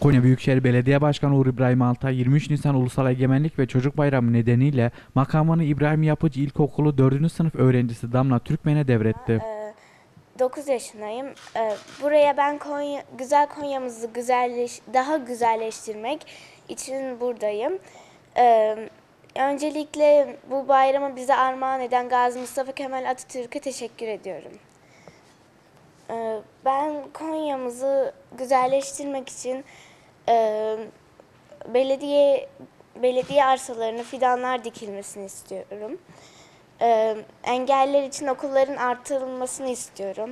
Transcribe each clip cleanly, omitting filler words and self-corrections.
Konya Büyükşehir Belediye Başkanı Uğur İbrahim Altay 23 Nisan Ulusal Egemenlik ve Çocuk Bayramı nedeniyle makamını İbrahim Yapıcı İlkokulu 4. sınıf öğrencisi Damla Türkmen'e devretti. 9 yaşındayım. Buraya ben güzel Konya'mızı daha güzelleştirmek için buradayım. Öncelikle bu bayramı bize armağan eden Gazi Mustafa Kemal Atatürk'e teşekkür ediyorum. Ben Konya'mızı güzelleştirmek için belediye arsalarına fidanlar dikilmesini istiyorum. Engelliler için okulların artırılmasını istiyorum.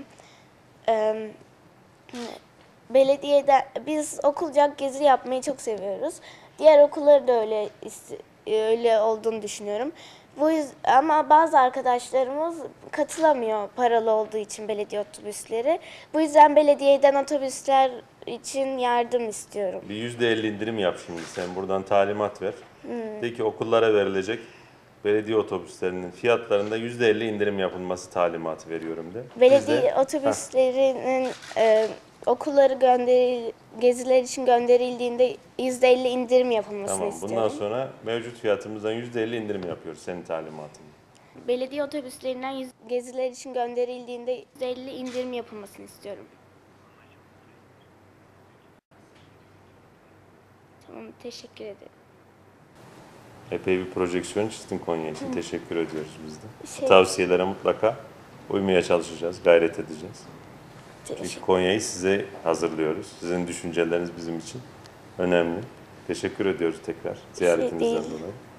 Biz okulcak gezi yapmayı çok seviyoruz. Diğer okulları da öyle olduğunu düşünüyorum. Ama bazı arkadaşlarımız katılamıyor paralı olduğu için belediye otobüsleri. Bu yüzden belediyeden otobüsler için yardım istiyorum. Bir %50 indirim yap şimdi, sen buradan talimat ver. De ki okullara verilecek belediye otobüslerinin fiyatlarında %50 indirim yapılması talimatı veriyorum de. Belediye otobüslerinin geziler için gönderildiğinde %50 indirim yapılmasını Tamam, istiyorum. bundan sonra mevcut fiyatımızdan %50 indirim yapıyoruz senin talimatın. Belediye otobüslerinden geziler için gönderildiğinde %50 indirim yapılmasını istiyorum. Tamam, teşekkür ederim. Epey bir projeksiyon çizdin Konya için. Teşekkür ediyoruz biz de. Tavsiyelere mutlaka uymaya çalışacağız, gayret edeceğiz. Çünkü Konya'yı size hazırlıyoruz. Sizin düşünceleriniz bizim için önemli. Teşekkür ediyoruz tekrar ziyaretinizden dolayı.